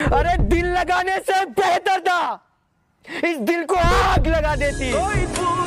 अरे दिल लगाने से बेहतर था इस दिल को आग लगा देती।